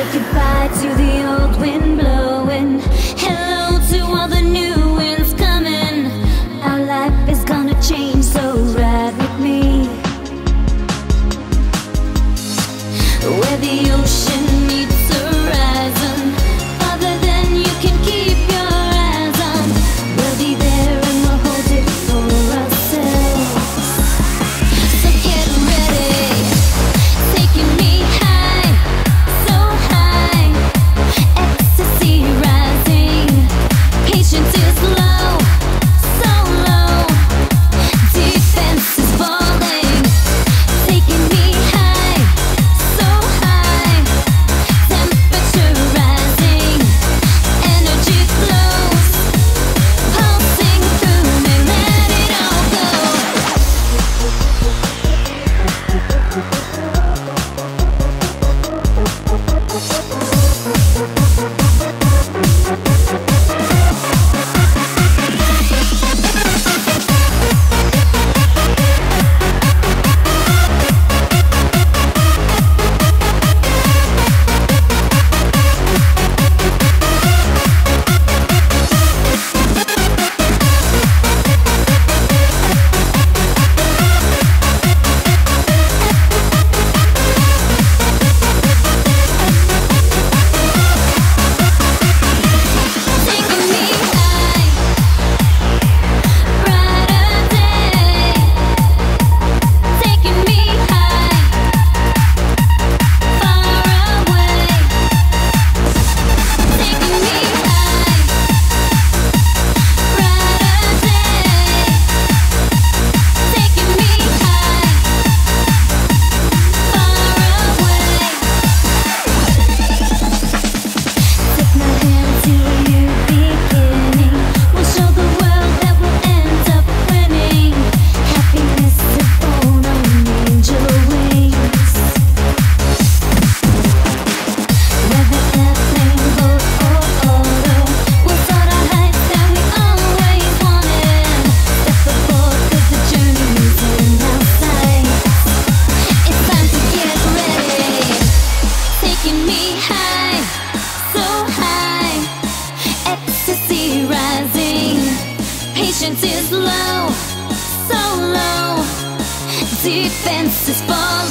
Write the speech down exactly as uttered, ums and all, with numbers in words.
goodbye to the old wind blowing. Hello to all the new winds coming. Our life is gonna change, so ride with me. Where the ocean meets the horizon, farther than you can keep your eyes on. We'll be there and we'll hold it for ourselves. So get ready, taking me high, so high, ecstasy rising. Patience is low, so low, defense is falling. Taking me high, so high, temperature rising, energy flows, pulsing through me, let it all go. Taking me high, brighter day. Taking me high, far away. Taking me high, brighter day. Taking me high, far away. Take my hand to a new beginning. We'll show the world that we'll end up winning. Happiness is born on angel wings. Whether airplane, boat or auto, we'll start our heights that we always wanted. Step aboard 'cause the journey is in our sights. It's time to get ready. Taking me high, so high, ecstasy rising. Patience is low, so low, defense is falling.